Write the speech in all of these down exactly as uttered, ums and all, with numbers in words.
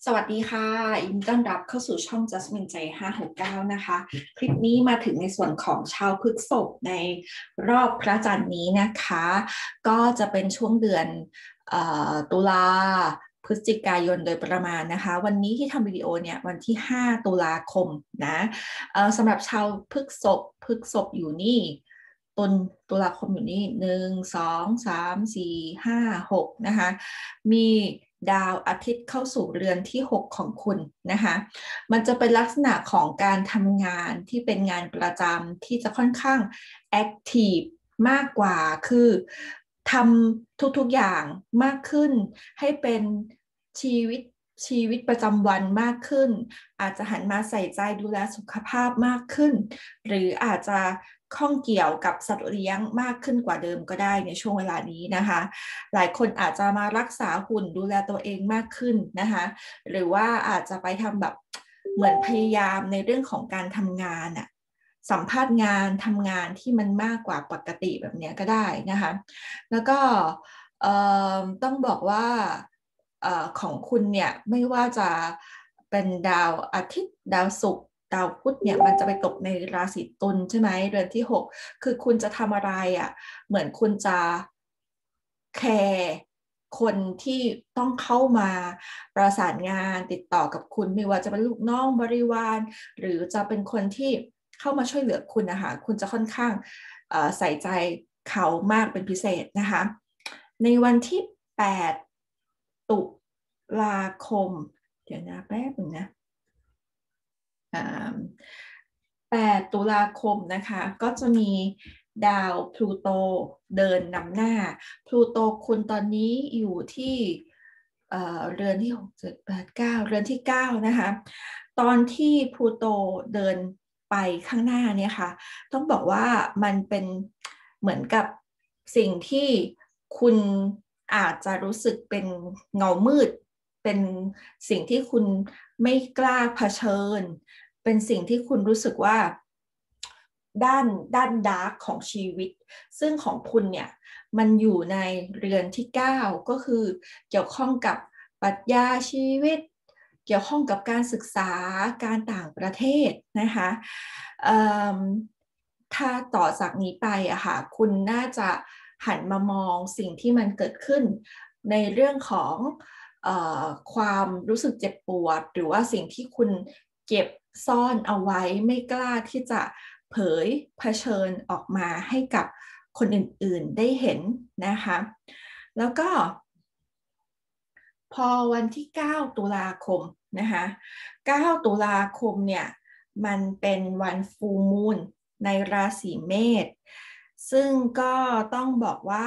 สวัสดีค่ะยินดีต้อนรับเข้าสู่ช่อง Jasmine ใจห้าหกเก้านะคะ คลิปนี้มาถึงในส่วนของชาวพฤษภในรอบพระจันทร์นี้นะคะ ก็จะเป็นช่วงเดือนตุลาพฤศจิกายนโดยประมาณนะคะ วันนี้ที่ทำวิดีโอเนี่ยวันที่ห้าตุลาคมนะสำหรับชาวพฤษภพฤษภอยู่นี่ตุลตุลาคมอยู่นี่หนึ่งสองสามสี่ห้าหกนะคะมีดาวอาทิตย์เข้าสู่เรือนที่หกของคุณนะคะมันจะเป็นลักษณะของการทำงานที่เป็นงานประจำที่จะค่อนข้างแอคทีฟมากกว่าคือทำทุกๆอย่างมากขึ้นให้เป็นชีวิตชีวิตประจำวันมากขึ้นอาจจะหันมาใส่ใจดูแลสุขภาพมากขึ้นหรืออาจจะข้องเกี่ยวกับสัตว์เลี้ยงมากขึ้นกว่าเดิมก็ได้ในช่วงเวลานี้นะคะหลายคนอาจจะมารักษาหุ่นดูแลตัวเองมากขึ้นนะคะหรือว่าอาจจะไปทำแบบเหมือนพยายามในเรื่องของการทำงานอะสัมภาษณ์งานทำงานที่มันมากกว่าปกติแบบนี้ก็ได้นะคะแล้วก็ต้องบอกว่าของคุณเนี่ยไม่ว่าจะเป็นดาวอาทิตย์ดาวศุกร์ดาวพุธเนี่ยมันจะไปตกในราศีตุลใช่ไหมเรือนที่หกคือคุณจะทำอะไรอ่ะเหมือนคุณจะแคร์คนที่ต้องเข้ามาประสานงานติดต่อกับคุณไม่ว่าจะเป็นลูกน้องบริวารหรือจะเป็นคนที่เข้ามาช่วยเหลือคุณนะคะคุณจะค่อนข้างใส่ใจเขามากเป็นพิเศษนะคะในวันที่แปดตุลาคมเดี๋ยวนะแป๊บนึงนะแปดตุลาคมนะคะก็จะมีดาวพลูโตเดินนำหน้าพลูโตคุณตอนนี้อยู่ที่เอ่อเรือนที่หก เจ็ด แปด เก้าเรือนที่เก้านะคะตอนที่พลูโตเดินไปข้างหน้าเนี่ยค่ะต้องบอกว่ามันเป็นเหมือนกับสิ่งที่คุณอาจจะรู้สึกเป็นเงามืดเป็นสิ่งที่คุณไม่กล้าเผชิญเป็นสิ่งที่คุณรู้สึกว่าด้านด้านดาร์กของชีวิตซึ่งของคุณเนี่ยมันอยู่ในเรือนที่เก้าก็คือเกี่ยวข้องกับปรัชญาชีวิตเกี่ยวข้องกับการศึกษาการต่างประเทศนะคะถ้าต่อจากนี้ไปอะค่ะคุณน่าจะหันมามองสิ่งที่มันเกิดขึ้นในเรื่องของเอ่อความรู้สึกเจ็บปวดหรือว่าสิ่งที่คุณเก็บซ่อนเอาไว้ไม่กล้าที่จะเผยเผชิญออกมาให้กับคนอื่นๆได้เห็นนะคะแล้วก็พอวันที่เก้าตุลาคมนะคะเก้าตุลาคมเนี่ยมันเป็นวันฟูลมูนในราศีเมษซึ่งก็ต้องบอกว่า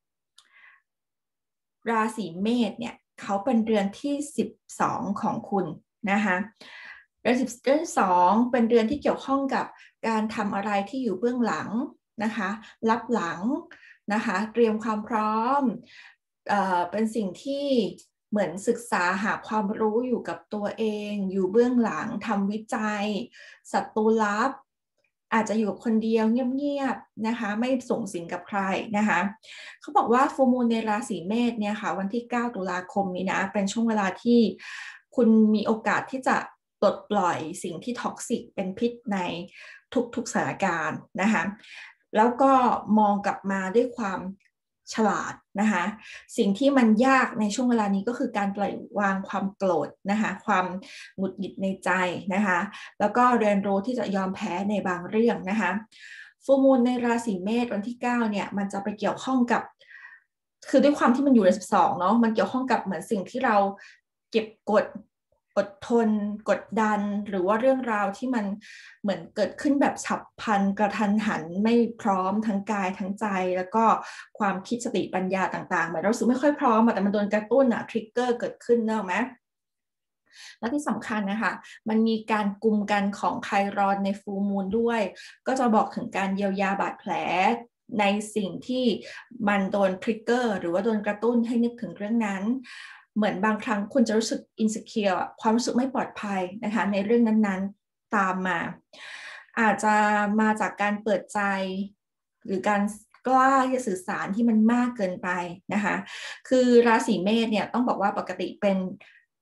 ราศีเมษเนี่ยเขาเป็นเดือนที่สิบสองของคุณนะคะเดือนสิบเดือนสองเป็นเดือนที่เกี่ยวข้องกับการทำอะไรที่อยู่เบื้องหลังนะคะรับหลังนะคะเตรียมความพร้อมเอ่อเป็นสิ่งที่เหมือนศึกษาหาความรู้อยู่กับตัวเองอยู่เบื้องหลังทำวิจัยศัตรูลับอาจจะอยู่คนเดียวเงียบๆนะคะไม่ส่งสิงกับใครนะคะเขาบอกว่าฟูลมูนในราศีเมษเนี่ยค่ะวันที่เก้าตุลาคมนี้นะเป็นช่วงเวลาที่คุณมีโอกาสที่จะปลดปล่อยสิ่งที่ท็อกซิกเป็นพิษในทุกๆสถานการณ์นะคะแล้วก็มองกลับมาด้วยความฉลาดนะคะสิ่งที่มันยากในช่วงเวลานี้ก็คือการปล่อยวางความโกรธนะคะความหงุดหงิดในใจนะคะแล้วก็เรียนรู้ที่จะยอมแพ้ในบางเรื่องนะคะฟูลมูนในราศีเมษวันที่เก้าเนี่ยมันจะไปเกี่ยวข้องกับคือด้วยความที่มันอยู่ในสิบสองเนาะมันเกี่ยวข้องกับเหมือนสิ่งที่เราเก็บกดอดทนกดดันหรือว่าเรื่องราวที่มันเหมือนเกิดขึ้นแบบฉับพลันกระทันหันไม่พร้อมทั้งกายทั้งใจแล้วก็ความคิดสติปัญญาต่างๆเหมือนเราสึกไม่ค่อยพร้อมแต่มันโดนกระตุ้นอะทริกเกอร์เกิดขึ้นเนอะไหมและที่สำคัญนะคะมันมีการกุมกันของไครอนในฟูลมูนด้วยก็จะบอกถึงการเยียวยาบาดแผลในสิ่งที่มันโดนทริกเกอร์หรือว่าโดนกระตุ้นให้นึกถึงเรื่องนั้นเหมือนบางครั้งคุณจะรู้สึกอินสิเคียร์ความรู้สึกไม่ปลอดภัยนะคะในเรื่องนั้นๆตามมาอาจจะมาจากการเปิดใจหรือการกล้าที่จะสื่อสารที่มันมากเกินไปนะคะคือราศีเมษเนี่ยต้องบอกว่าปกติเป็น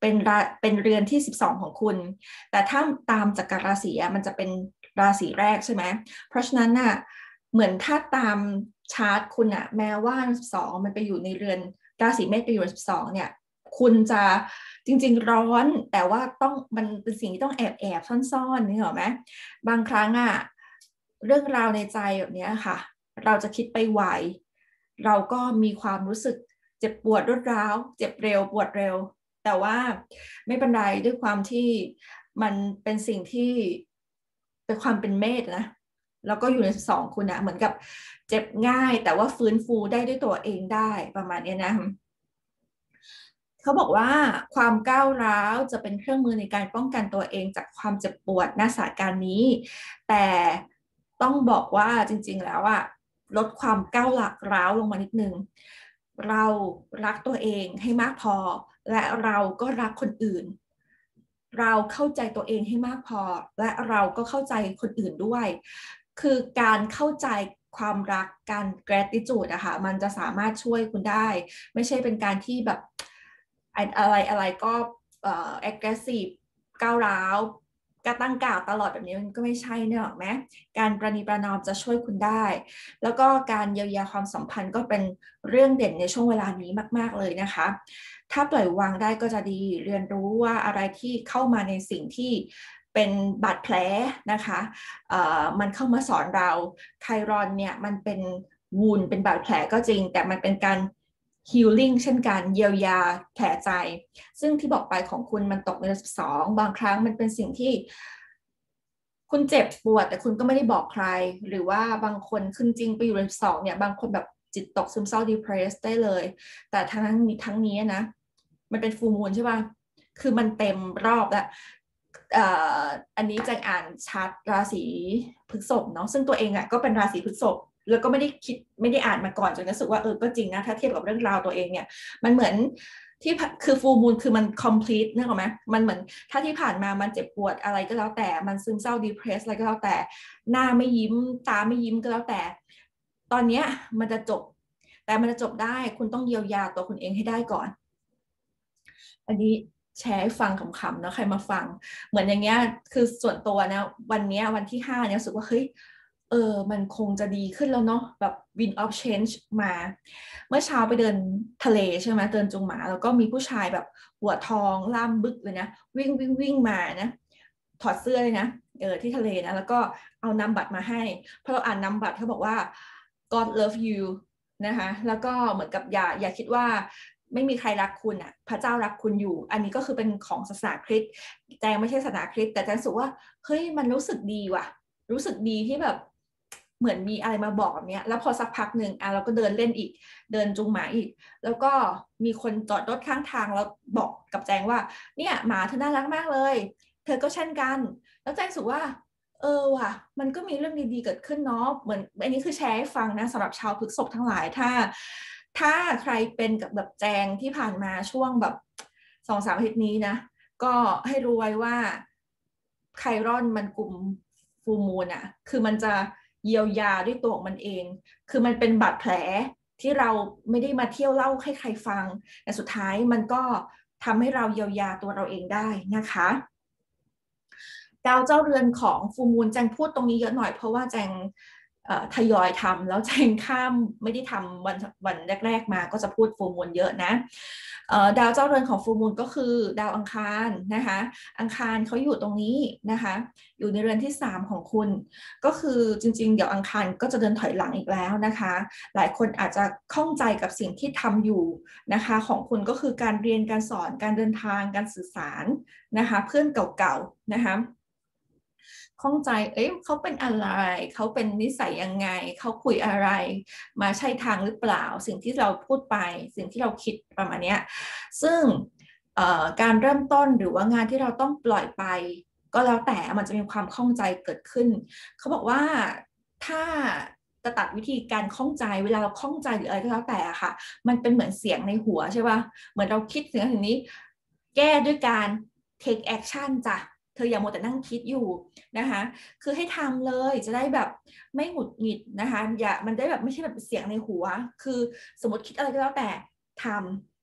เป็นราเป็นเรือนที่สิบสองของคุณแต่ถ้าตามจักรราศีมันจะเป็นราศีแรกใช่ไหมเพราะฉะนั้นน่ะเหมือนถ้าตามชาร์ตคุณอะแม้ว่าสิบสองมันไปอยู่ในเรือนราศีเมษไปอยู่สิบสองเนี่ยคุณจะจริงๆร้อนแต่ว่าต้องมันเป็นสิ่งที่ต้องแอบแอบซ่อนๆนี่เหรอไหมบางครั้งอะเรื่องราวในใจแบบนี้ค่ะเราจะคิดไปไวเราก็มีความรู้สึกเจ็บปวดรวดร้าวเจ็บเร็วปวดเร็วแต่ว่าไม่เป็นไรด้วยความที่มันเป็นสิ่งที่เป็นความเป็นเมษนะแล้วก็อยู่ในสองคุณนะเหมือนกับเจ็บง่ายแต่ว่าฟื้นฟูได้ด้วยตัวเองได้ประมาณนี้นะเขาบอกว่าความก้าวร้าวจะเป็นเครื่องมือในการป้องกันตัวเองจากความเจ็บปวดณสถานการณ์นี้แต่ต้องบอกว่าจริงๆแล้วอะลดความก้าวร้าวลงมานิดนึงเรารักตัวเองให้มากพอและเราก็รักคนอื่นเราเข้าใจตัวเองให้มากพอและเราก็เข้าใจคนอื่นด้วยคือการเข้าใจความรักการ gratitude อะค่ะมันจะสามารถช่วยคุณได้ไม่ใช่เป็นการที่แบบอะไรอะไรก็เอ่อ aggressive ก้าวร้าวกระตั้งกาดตลอดแบบนี้มันก็ไม่ใช่เนี่ยหรอกไหมการประนีประนอมจะช่วยคุณได้แล้วก็การเยียวยาความสัมพันธ์ก็เป็นเรื่องเด่นในช่วงเวลานี้มากๆเลยนะคะถ้าปล่อยวางได้ก็จะดีเรียนรู้ว่าอะไรที่เข้ามาในสิ่งที่เป็นบาดแผลนะคะมันเข้ามาสอนเราไครอนเนี่ยมันเป็นวูนเป็นบาดแผลก็จริงแต่มันเป็นการhealing เช่นกันเยียวยาแผลใจซึ่งที่บอกไปของคุณมันตกในระดับสองบางครั้งมันเป็นสิ่งที่คุณเจ็บปวดแต่คุณก็ไม่ได้บอกใครหรือว่าบางคนขึ้นจริงไปอยู่ระดับสองเนี่ยบางคนแบบจิตตกซึมเศร้า depressed ได้เลยแต่ทั้งนี้ทั้งนี้นะมันเป็นฟูลมูนใช่ป่ะคือมันเต็มรอบแล้วอันนี้จะอ่านชาร์ตราศีพฤษภเนาะซึ่งตัวเองอ่ะก็เป็นราศีพฤษภแล้วก็ไม่ได้คิดไม่ได้อ่านมาก่อนจนรู้สึกว่าเออก็จริงนะถ้าเทียบกับเรื่องราวตัวเองเนี่ยมันเหมือนที่คือฟูลมูนคือมัน complete นึกออกไหมมันเหมือนถ้าที่ผ่านมามันเจ็บปวดอะไรก็แล้วแต่มันซึมเศร้า depressed อะไรก็แล้วแต่หน้าไม่ยิ้มตาไม่ยิ้มก็แล้วแต่ตอนนี้มันจะจบแต่มันจะจบได้คุณต้องเยียวยาตัวคุณเองให้ได้ก่อนอันนี้แชร์ให้ฟังขำๆนะใครมาฟังเหมือนอย่างเงี้ยคือส่วนตัวนะวันนี้วันที่ห้าเนี่ยรู้สึกว่าเฮ้ยเออมันคงจะดีขึ้นแล้วเนาะแบบ wind of change มาเมื่อเช้าไปเดินทะเลใช่ไหมเดินจุงหมาแล้วก็มีผู้ชายแบบหัวทองล่ามบึกเลยนะวิ่งวิ่งวิ่งมานะถอดเสื้อเลยนะเออที่ทะเลนะแล้วก็เอานามบัตรมาให้พอเราอ่านนามบัตรเขาบอกว่า God love you นะคะแล้วก็เหมือนกับอย่าอย่าคิดว่าไม่มีใครรักคุณอ่ะพระเจ้ารักคุณอยู่อันนี้ก็คือเป็นของศาสนาคริสต์แจงไม่ใช่ศาสนาคริสต์แต่แจงรู้สึกว่าเฮ้ยมันรู้สึกดีว่ะรู้สึกดีที่แบบเหมือนมีอะไรมาบอกแบบนี้แล้วพอสักพักหนึ่งอ่ะเราก็เดินเล่นอีกเดินจูงหมาอีกแล้วก็มีคนจอดรถข้างทางแล้วบอกกับแจงว่าเนี่ยหมาเธอน่ารักมากเลยเธอก็เช่นกันแล้วแจงรู้สึกว่าเออว่ะมันก็มีเรื่องดีๆเกิดขึ้นเนาะเหมือนอันนี้คือแชร์ให้ฟังนะสำหรับชาวพฤษภทั้งหลายถ้าถ้าใครเป็นกับแบบแจงที่ผ่านมาช่วงแบบสองสามอาทิตย์นี้นะก็ให้รู้ไว้ว่าไครอนมันกลุ่มฟูมูลอะคือมันจะเยียวยาด้วยตัวของมันเองคือมันเป็นบาดแผลที่เราไม่ได้มาเที่ยวเล่าให้ใครฟังแต่สุดท้ายมันก็ทำให้เราเยียวยาตัวเราเองได้นะคะดาวเจ้าเรือนของฟูมูลแจงพูดตรงนี้เยอะหน่อยเพราะว่าแจงทยอยทำแล้วแจงข้ามไม่ได้ทำวันวันแรกๆมาก็จะพูดฟูมูลเยอะนะดาวเจ้าเรือนของฟูมูลก็คือดาวอังคารนะคะอังคารเขาอยู่ตรงนี้นะคะอยู่ในเรือนที่สามของคุณก็คือจริงๆเดี๋ยวอังคารก็จะเดินถอยหลังอีกแล้วนะคะหลายคนอาจจะข้องใจกับสิ่งที่ทำอยู่นะคะของคุณก็คือการเรียนการสอนการเดินทางการสื่อสารนะคะเพื่อนเก่าๆนะคะข้องใจเอ๊ะเขาเป็นอะไรเขาเป็นนิสัยยังไงเขาคุยอะไรมาใช่ทางหรือเปล่าสิ่งที่เราพูดไปสิ่งที่เราคิดประมาณนี้ซึ่งการเริ่มต้นหรือว่างานที่เราต้องปล่อยไปก็แล้วแต่มันจะมีความข้องใจเกิดขึ้นเขาบอกว่าถ้าจะตัดวิธีการข้องใจเวลาเราข้องใจหรืออะไรก็แล้วแต่ค่ะมันเป็นเหมือนเสียงในหัวใช่ป่ะเหมือนเราคิดถึงสิ่งนี้แก้ด้วยการ take action จ้ะเธออย่ามัวแต่นั่งคิดอยู่นะคะคือให้ทำเลยจะได้แบบไม่หงุดหงิดนะคะอย่ามันได้แบบไม่ใช่แบบเสียงในหัวคือสมมติคิดอะไรก็แล้วแต่ทำ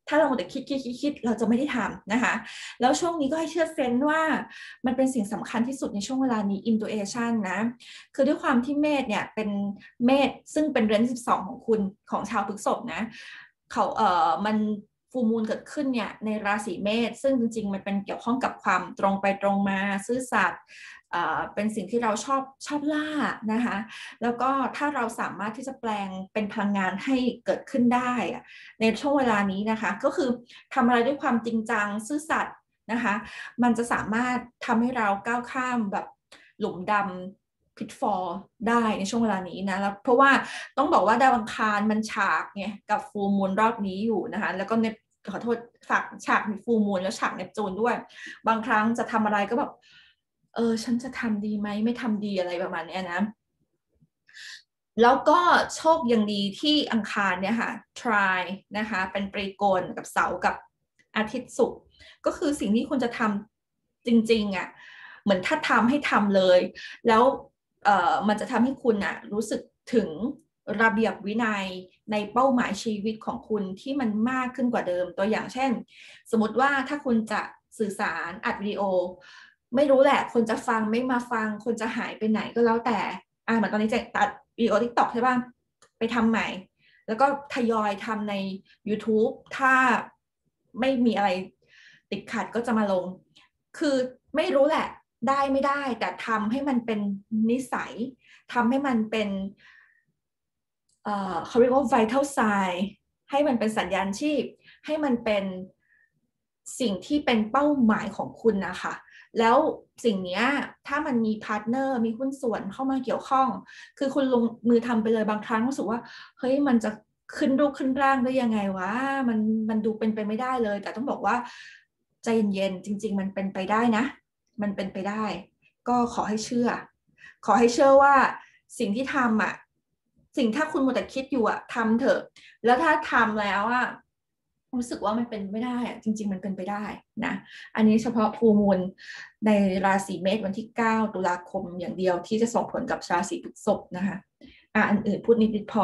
ถ้าเราแต่คิดคิดคิดคิดเราจะไม่ได้ทำนะคะแล้วช่วงนี้ก็ให้เชื่อเซนส์ว่ามันเป็นสิ่งสำคัญที่สุดในช่วงเวลานี้ intuition นะคือด้วยความที่เมษเนี่ยเป็นเมษซึ่งเป็นเรือนสิบสองของคุณของชาวพฤษภนะเขาเอ่อมันฟูมูลเกิดขึ้นเนี่ยในราศีเมษซึ่งจริงๆมันเป็นเกี่ยวข้องกับความตรงไปตรงมาซื่อสัตย์เป็นสิ่งที่เราชอบชอบล่านะคะแล้วก็ถ้าเราสามารถที่จะแปลงเป็นพลังงานให้เกิดขึ้นได้ในช่วงเวลานี้นะคะก็คือทำอะไรด้วยความจริงจังซื่อสัตย์นะคะมันจะสามารถทำให้เราก้าวข้ามแบบหลุมดำพิทฟอลได้ในช่วงเวลานี้นะแล้วเพราะว่าต้องบอกว่าดาวอังคารมันฉากไงกับฟูลมูนรอบนี้อยู่นะคะแล้วก็เนปขอโทษฝากฉากมีฟูลมูนแล้วฉากเนปจูนด้วยบางครั้งจะทำอะไรก็แบบเออฉันจะทำดีไหมไม่ทำดีอะไรประมาณนี้นะแล้วก็โชคยังดีที่อังคารเนี่ยค่ะ try นะคะเป็นปรีโกณกับเสาร์กับอาทิตย์ศุกร์ก็คือสิ่งที่คุณจะทำจริงๆอ่ะเหมือนถ้าทำให้ทำเลยแล้วเอ่อมันจะทำให้คุณอ่ะรู้สึกถึงระเบียบวินัยในเป้าหมายชีวิตของคุณที่มันมากขึ้นกว่าเดิมตัวอย่างเช่นสมมติว่าถ้าคุณจะสื่อสารอัดวิดีโอไม่รู้แหละคนจะฟังไม่มาฟังคนจะหายไปไหนก็แล้วแต่อ่าเหมือนตอนนี้จะตัดวิดีโอ TikTok ใช่ป่ะไปทำใหม่แล้วก็ทยอยทำใน YouTube ถ้าไม่มีอะไรติดขัดก็จะมาลงคือไม่รู้แหละได้ไม่ได้แต่ทำให้มันเป็นนิสัยทำให้มันเป็นเอ่อเขาเรียกว่า vital sign ให้มันเป็นสัญญาณชีพให้มันเป็นสิ่งที่เป็นเป้าหมายของคุณนะคะแล้วสิ่งนี้ถ้ามันมีพาร์ทเนอร์มีหุ้นส่วนเข้ามาเกี่ยวข้องคือคุณลงมือทำไปเลยบางครั้งรู้สึกว่าเฮ้ยมันจะขึ้นรูปขึ้นร่างได้ยังไงวะมันมันดูเป็นไปไม่ได้เลยแต่ต้องบอกว่าใจเย็นๆจริงๆมันเป็นไปได้นะมันเป็นไปได้ก็ขอให้เชื่อขอให้เชื่อว่าสิ่งที่ทำอ่ะสิ่งถ้าคุณมัวแต่คิดอยู่อ่ะทำเถอะแล้วถ้าทำแล้วอ่ะรู้สึกว่ามันเป็นไม่ได้อะจริงๆมันเป็นไปได้นะอันนี้เฉพาะภูมูลในราศีเมษวันที่เก้าตุลาคมอย่างเดียวที่จะส่งผลกับราศีพฤษภนะคะอ่ะอันอื่นพูดนิดๆพอ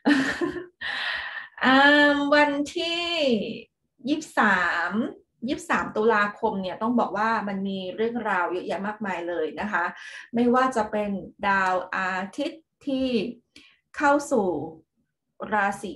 อ่าวันที่ยี่สิบสามยี่สิบสามตุลาคมเนี่ยต้องบอกว่ามันมีเรื่องราวเยอะแยะมากมายเลยนะคะไม่ว่าจะเป็นดาวอาทิตย์ที่เข้าสู่ราศี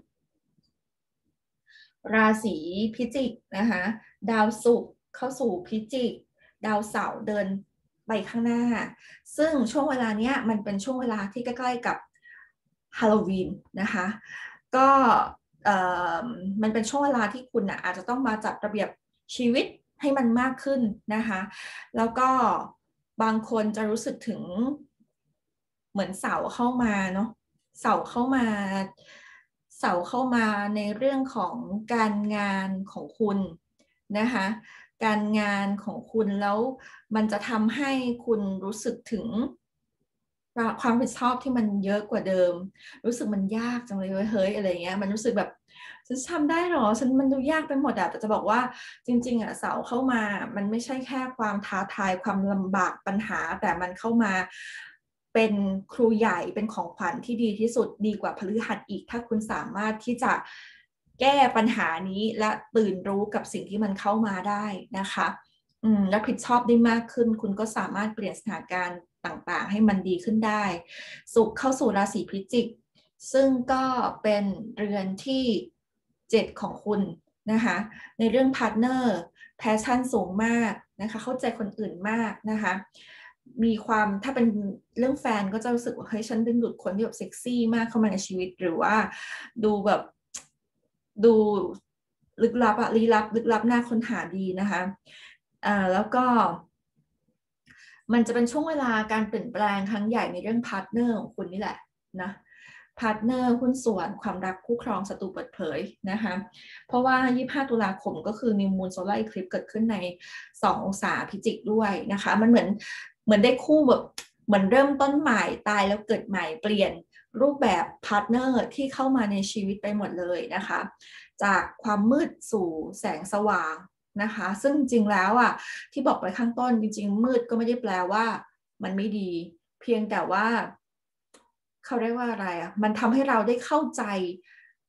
ราศีพิจิกนะคะดาวศุกร์เข้าสู่พิจิกดาวเสาร์เดินไปข้างหน้าซึ่งช่วงเวลาเนี้ยมันเป็นช่วงเวลาที่ใกล้ๆกับฮาโลวีนนะคะก็มันเป็นช่วงเวลาที่คุณอาจจะต้องมาจัดระเบียบชีวิตให้มันมากขึ้นนะคะแล้วก็บางคนจะรู้สึกถึงเหมือนเสาเข้ามาเนาะเสาเข้ามาเสาเข้ามาในเรื่องของการงานของคุณนะคะการงานของคุณแล้วมันจะทำให้คุณรู้สึกถึงความรับผิดชอบที่มันเยอะกว่าเดิมรู้สึกมันยากจังเลยเฮ้ยอะไรเงี้ยมันรู้สึกแบบฉันทำได้หรอฉันมันดูยากไปหมดอะแต่จะบอกว่าจริงๆอะเสาเข้ามามันไม่ใช่แค่ความท้าทายความลำบากปัญหาแต่มันเข้ามาเป็นครูใหญ่เป็นของขวัญที่ดีที่สุดดีกว่าพฤหัสอีกถ้าคุณสามารถที่จะแก้ปัญหานี้และตื่นรู้กับสิ่งที่มันเข้ามาได้นะคะอืมรับผิดชอบได้มากขึ้นคุณก็สามารถเปลี่ยนสถานการณ์ต่างๆให้มันดีขึ้นได้ศุกร์เข้าสู่ราศีพิจิกซึ่งก็เป็นเรือนที่เจ็ดของคุณนะคะในเรื่องพาร์ทเนอร์แพชชั่นสูงมากนะคะเข้าใจคนอื่นมากนะคะมีความถ้าเป็นเรื่องแฟนก็จะรู้สึกว่าเฮ้ยฉันดึงดูดคนที่แบบเซ็กซี่มากเข้ามาในชีวิตหรือว่าดูแบบดูลึกลับอะลี้ลับลึกลับน่าค้นหาดีนะคะอ่าแล้วก็มันจะเป็นช่วงเวลาการเปลี่ยนแปลงครั้งใหญ่ในเรื่องพาร์ทเนอร์ของคุณนี่แหละนะพาร์ทเนอร์หุ้นส่วนความรักคู่ครองศัตรูเปิดเผยนะคะเพราะว่ายี่สิบห้าตุลาคมก็คือ New Moon Solar Eclipse เกิดขึ้นในสององศาพิจิกด้วยนะคะมันเหมือนเหมือนได้คู่แบบเหมือนเริ่มต้นใหม่ตายแล้วเกิดใหม่เปลี่ยนรูปแบบพาร์ทเนอร์ที่เข้ามาในชีวิตไปหมดเลยนะคะจากความมืดสู่แสงสว่างนะคะซึ่งจริงแล้วอ่ะที่บอกไปข้างต้นจริงๆมืดก็ไม่ได้แปลว่ามันไม่ดีเพียงแต่ว่าเขาเรียกว่าอะไรอ่ะมันทำให้เราได้เข้าใจ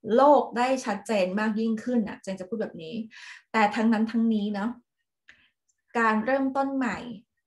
โลกได้ชัดเจนมากยิ่งขึ้นอ่ะเจนจะพูดแบบนี้แต่ทั้งนั้นทั้งนี้เนาะการเริ่มต้นใหม่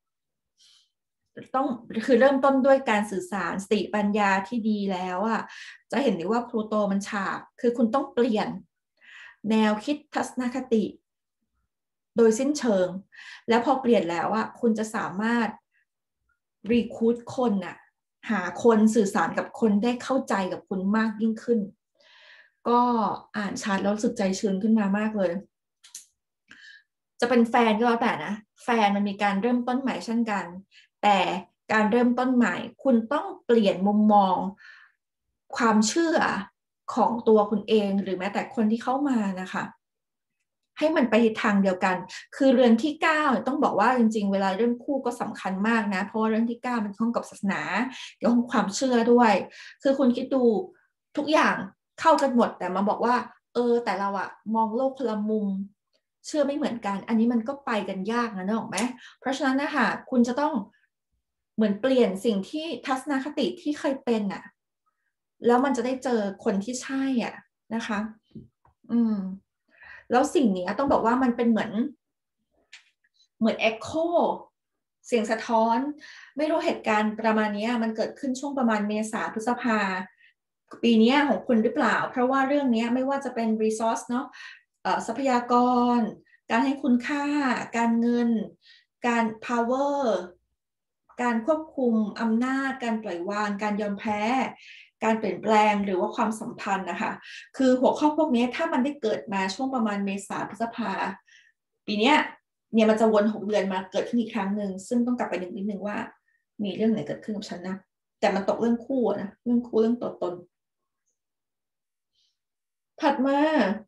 ต้องคือเริ่มต้นด้วยการสื่อสารสติปัญญาที่ดีแล้วอ่ะจะเห็นได้ว่าพลูโตมันฉากคือคุณต้องเปลี่ยนแนวคิดทัศนคติโดยสิ้นเชิงแล้วพอเปลี่ยนแล้วอ่ะคุณจะสามารถรีคูดคนอ่ะหาคนสื่อสารกับคนได้เข้าใจกับคุณมากยิ่งขึ้นก็อ่านชาร์ตแล้วรู้สึกใจชื้นขึ้นมามากเลยจะเป็นแฟนก็แล้วแต่นะแฟนมันมีการเริ่มต้นใหม่เช่นกันแต่การเริ่มต้นใหม่คุณต้องเปลี่ยนมุมมองความเชื่อของตัวคุณเองหรือแม้แต่คนที่เข้ามานะคะให้มันไปทางเดียวกันคือเรือนที่เก้าต้องบอกว่าจริงๆเวลาเรื่องคู่ก็สำคัญมากนะเพราะว่าเรื่องที่เก้ามันข้องกับศาสนาเกี่ยวกับความเชื่อด้วยคือคุณคิดดูทุกอย่างเข้ากันหมดแต่มาบอกว่าเออแต่เราอะมองโลกคนละมุมเชื่อไม่เหมือนกันอันนี้มันก็ไปกันยากนะนึกออกไหมเพราะฉะนั้นนะคะคุณจะต้องเหมือนเปลี่ยนสิ่งที่ทัศนคติที่เคยเป็นอะแล้วมันจะได้เจอคนที่ใช่อ่ะนะคะอืมแล้วสิ่งนี้ต้องบอกว่ามันเป็นเหมือนเหมือน echo เสียงสะท้อนไม่รู้เหตุการณ์ประมาณนี้มันเกิดขึ้นช่วงประมาณเมษาพฤษภาปีนี้ของคุณหรือเปล่าเพราะว่าเรื่องนี้ไม่ว่าจะเป็น resource เนาะทรัพยากรการให้คุณค่าการเงินการ power การควบคุมอำนาจการปล่อยวางการยอมแพ้การเปลี่ยนแปลงหรือว่าความสัมพันธ์นะคะคือหัวข้อพวกนี้ถ้ามันได้เกิดมาช่วงประมาณเมษาพฤษภาปีนี้เนี่ยมันจะวนหกเดือนมาเกิดขึ้นอีกครั้งหนึ่งซึ่งต้องกลับไปนึกนิดนึงว่ามีเรื่องไหนเกิดขึ้นกับฉันนะแต่มันตกเรื่องคู่นะเรื่องคู่เรื่องตัวตนถัดมา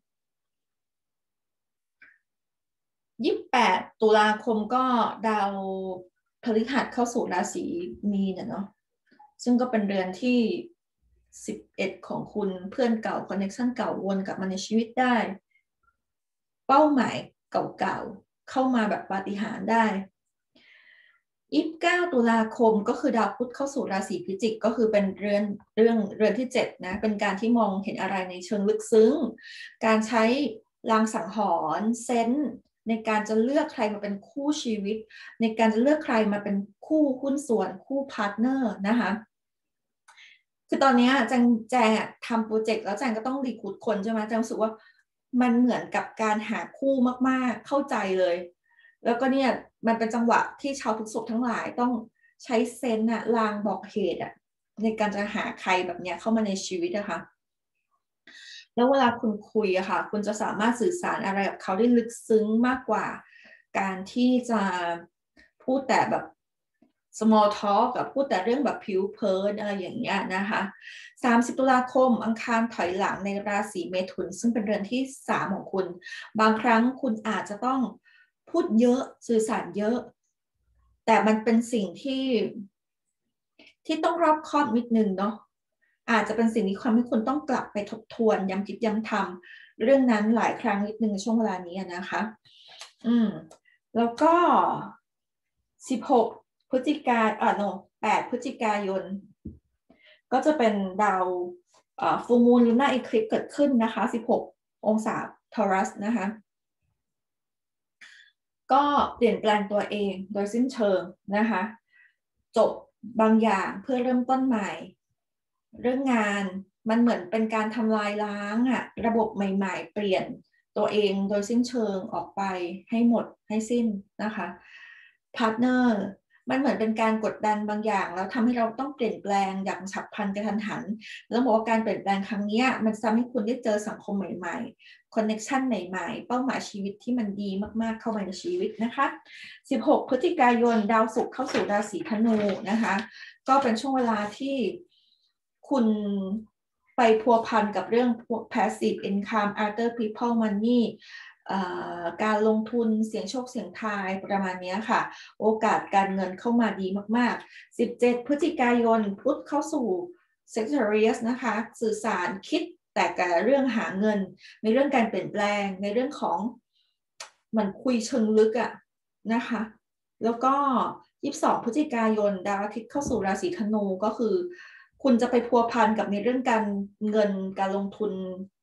ยี่สิบแปดตุลาคมก็ดาวพฤหัสเข้าสู่ราศีมีนเนาะซึ่งก็เป็นเดือนที่สิบเอ็ดของคุณเพื่อนเก่าคอนเนคชั่นเก่าวนกลับมาในชีวิตได้เป้าหมายเก่าๆเข้ามาแบบปาฏิหาริย์ได้ยี่สิบเก้าตุลาคมก็คือดาวพุธเข้าสู่ราศีพิจิกก็คือเป็นเรือนเรื่องเรือนที่เจ็ดนะเป็นการที่มองเห็นอะไรในเชิงลึกซึ้งการใช้ลางสังหรณ์เซนส์ในการจะเลือกใครมาเป็นคู่ชีวิตในการจะเลือกใครมาเป็นคู่หุ้นส่วนคู่พาร์ทเนอร์นะคะคือตอนนี้แจงแจงทำโปรเจกต์แล้วแจงก็ต้องรีคูดคนใช่ไหมแจงรู้สึกว่ามันเหมือนกับการหาคู่มากๆเข้าใจเลยแล้วก็เนี่ยมันเป็นจังหวะที่ชาวพฤษภทั้งหลายต้องใช้เซนส์อะลางบอกเหตุอะในการจะหาใครแบบเนี้ยเข้ามาในชีวิตนะคะแล้วเวลาคุณคุยอะค่ะคุณจะสามารถสื่อสารอะไรกับเขาได้ลึกซึ้งมากกว่าการที่จะพูดแต่แบบ small talk กับพูดแต่เรื่องแบบผิวเผินอะไรอย่างเงี้ยนะคะสามสิบตุลาคมอังคารถอยหลังในราศีเมถุนซึ่งเป็นเดือนที่สามของคุณบางครั้งคุณอาจจะต้องพูดเยอะสื่อสารเยอะแต่มันเป็นสิ่งที่ที่ต้องรอบคอบนิดนึงเนาะอาจจะเป็นสิ่งที่ทำให้คุณต้องกลับไปทบทวนย้ำคิดย้ำทำเรื่องนั้นหลายครั้งนิดนึงในช่วงเวลานี้นะคะอืมแล้วก็สิบหกพฤศจิกาอ่าโนแปดพฤศจิกายนก็จะเป็นดาวฟูมูลลูน่าอีคลิปเกิดขึ้นนะคะสิบหกองศาทอรัสนะคะก็เปลี่ยนแปลงตัวเองโดยสิ้นเชิงนะคะจบบางอย่างเพื่อเริ่มต้นใหม่เรื่องงานมันเหมือนเป็นการทำลายล้างอะระบบใหม่ๆเปลี่ยนตัวเองโดยสิ้นเชิงออกไปให้หมดให้สิ้นนะคะพาร์ทเนอร์มันเหมือนเป็นการกดดันบางอย่างแล้วทำให้เราต้องเปลี่ยนแปลงอย่างฉับพลันกระทันหันแล้วบอกว่าการเปลี่ยนแปลงครั้งนี้มันทำให้คุณได้เจอสังคมใหม่ๆคอนเน็ชันใหม่ๆเป้าหมายชีวิตที่มันดีมากๆเข้ามาในชีวิตนะคะสิบหกพฤศจิกายนดาวศุกร์เข้าสู่ราศีธนูนะคะก็เป็นช่วงเวลาที่คุณไปพัวพันกับเรื่องพวก passive income other people money การลงทุนเสี่ยงโชคเสี่ยงทายประมาณนี้ค่ะโอกาสการเงินเข้ามาดีมากๆสิบเจ็ดพฤศจิกายนพุธเข้าสู่ Sagittarius นะคะสื่อสารคิดแต่กับเรื่องหาเงินในเรื่องการเปลี่ยนแปลงในเรื่องของมันคุยเชิงลึกอะนะคะแล้วก็ยี่สิบสองพฤศจิกายนดาวอาทิตย์เข้าสู่ราศีธนูก็คือคุณจะไปพัวพันกับในเรื่องการเงินการลงทุน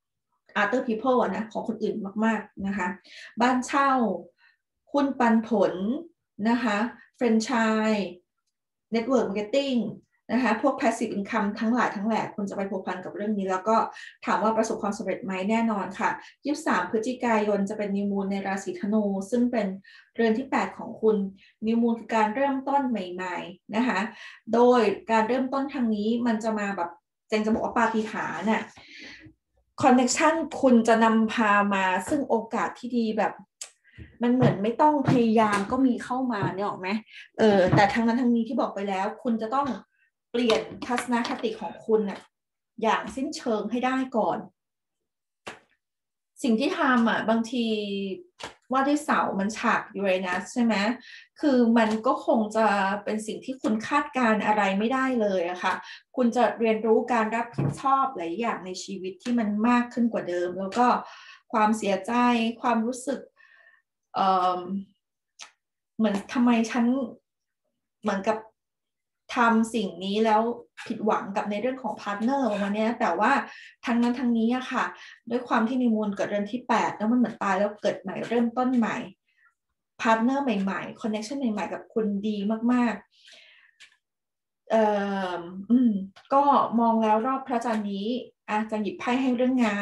other people อะนะของคนอื่นมากๆนะคะบ้านเช่าหุ้นปันผลนะคะแฟรนไชส์ network marketing นะคะพวก passive income ทั้งหลายทั้งแหล่คุณจะไปพัวพันกับเรื่องนี้แล้วก็ถามว่าประสบความสำเร็จไหมแน่นอนค่ะยี่สิบสามพฤศจิกายนจะเป็นนิวมูนในราศีธนูซึ่งเป็นเรือนที่แปดของคุณนิวมูนคือการเริ่มต้นใหม่ๆนะคะโดยการเริ่มต้นครั้งนี้มันจะมาแบบเจงจะบอกว่าปาฏิหาริย์น่ะคอนเนคชันคุณจะนำพามาซึ่งโอกาสที่ดีแบบมันเหมือนไม่ต้องพยายามก็มีเข้ามาเนี่ยหรอกไหมเออแต่ทั้งนั้นทั้งนี้ที่บอกไปแล้วคุณจะต้องเปลี่ยนทัศนคติของคุณน่ะอย่างสิ้นเชิงให้ได้ก่อนสิ่งที่ทำอ่ะบางทีว่าด้วยเสามันฉากยูเรนัสใช่ไหมคือมันก็คงจะเป็นสิ่งที่คุณคาดการอะไรไม่ได้เลยอะค่ะคุณจะเรียนรู้การรับผิดชอบหลายอย่างในชีวิตที่มันมากขึ้นกว่าเดิมแล้วก็ความเสียใจความรู้สึกเอ่อเหมือนทำไมฉันเหมือนกับทำสิ่งนี้แล้วผิดหวังกับในเรื่องของพาร์ทเนอร์ประมาณนี้แต่ว่าทั้งนั้นทั้งนี้อะค่ะด้วยความที่นิมูลเกิดเดือนที่แปดแล้วมันเหมือนตายแล้วเกิดใหม่เริ่มต้นใหม่พาร์ทเนอร์ใหม่ๆคอนเนคชั่นใหม่ๆกับคุณดีมากๆเอ่ออืมก็มองแล้วรอบพระจันทร์นี้อาจารย์หยิบไพ่ให้เรื่องงาน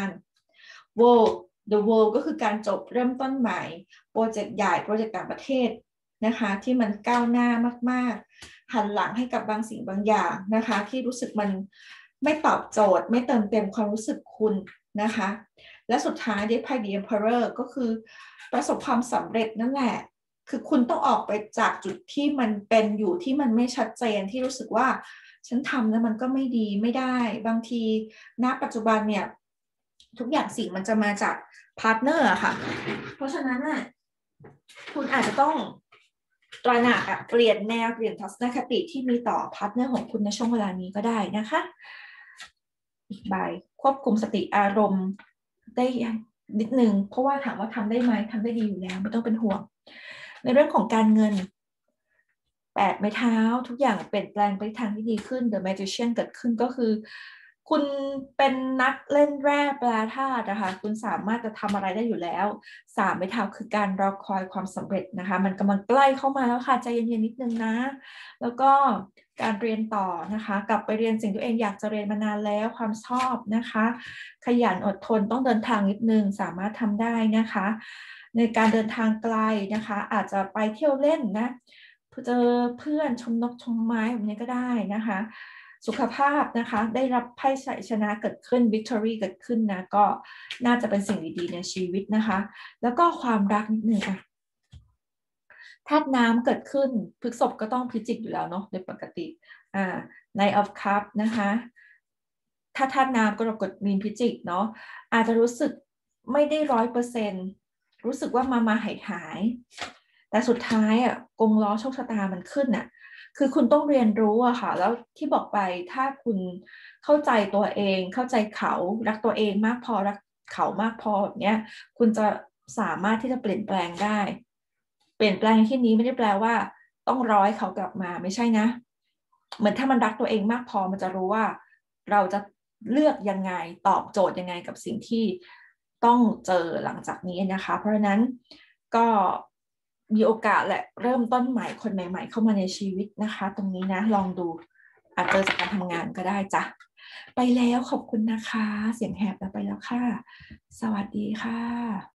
World The World ก็คือการจบเริ่มต้นใหม่โปรเจกต์ใหญ่โปรเจกต์ต่างประเทศนะคะที่มันก้าวหน้ามากๆหันหลังให้กับบางสิ่งบางอย่างนะคะที่รู้สึกมันไม่ตอบโจทย์ไม่เติมเต็มความรู้สึกคุณนะคะและสุดท้ายได้ไพ่ The Emperor ก็คือประสบความสำเร็จนั่นแหละคือคุณต้องออกไปจากจุดที่มันเป็นอยู่ที่มันไม่ชัดเจนที่รู้สึกว่าฉันทำแล้วมันก็ไม่ดีไม่ได้บางทีณปัจจุบันเนี่ยทุกอย่างสิ่งมันจะมาจากพาร์ทเนอร์อะค่ะเพราะฉะนั้นน่ะคุณอาจจะต้องตระหนักอะเปลี่ยนแนวเปลี่ยนทัศนคติที่มีต่อพาร์ทเนอร์ของคุณในช่วงเวลานี้ก็ได้นะคะอีกใบควบคุมสติอารมณ์ได้นิดนึงเพราะว่าถามว่าทำได้ไหมทำได้ดีอยู่แล้วไม่ต้องเป็นห่วงในเรื่องของการเงินแปดไม้เท้าทุกอย่างเปลี่ยนแปลงไปทางที่ดีขึ้น The Magician เกิดขึ้นก็คือคุณเป็นนักเล่นแร่แปรธาตุนะคะคุณสามารถจะทำอะไรได้อยู่แล้วสามไม้เท้าคือการรอคอยความสำเร็จนะคะมันกำลังใกล้เข้ามาแล้วค่ะใจเย็นๆนิดนึงนะแล้วก็การเรียนต่อนะคะกลับไปเรียนสิ่งที่ตัวเองอยากจะเรียนมานานแล้วความชอบนะคะขยันอดทนต้องเดินทางนิดนึงสามารถทำได้นะคะในการเดินทางไกลนะคะอาจจะไปเที่ยวเล่นนะเจอเพื่อนชมนกชมไม้แบบนี้ก็ได้นะคะสุขภาพนะคะได้รับไพ่ชัยชนะเกิดขึ้น victory เกิดขึ้นนะก็น่าจะเป็นสิ่งดีๆในชีวิตนะคะแล้วก็ความรักนิดนึงอ่ะธาตุน้ำเกิดขึ้นพฤษภก็ต้องพิจิกอยู่แล้วเนาะโดยปกติอ่า Knight of Cup นะคะถ้าธาตุน้ำกรกฎมีนพิจิกเนาะอาจจะรู้สึกไม่ได้ร้อยเปอร์เซ็นต์รู้สึกว่ามามาหายหายแต่สุดท้ายอ่ะกงล้อโชคชะตามันขึ้นอ่ะคือคุณต้องเรียนรู้อะค่ะแล้วที่บอกไปถ้าคุณเข้าใจตัวเองเข้าใจเขารักตัวเองมากพอรักเขามากพอแบบเนี้ยคุณจะสามารถที่จะเปลี่ยนแปลงได้เปลี่ยนแปลงที่นี้ไม่ได้แปลว่าต้องรอให้เขากลับมาไม่ใช่นะเหมือนถ้ามันรักตัวเองมากพอมันจะรู้ว่าเราจะเลือกยังไงตอบโจทย์ยังไงกับสิ่งที่ต้องเจอหลังจากนี้นะคะเพราะฉะนั้นก็มีโอกาสแหละเริ่มต้นใหม่คนใหม่ๆเข้ามาในชีวิตนะคะตรงนี้นะลองดูอาจเจอจากการทำงานก็ได้จ้ะไปแล้วขอบคุณนะคะเสียงแหบแล้วไปแล้วค่ะสวัสดีค่ะ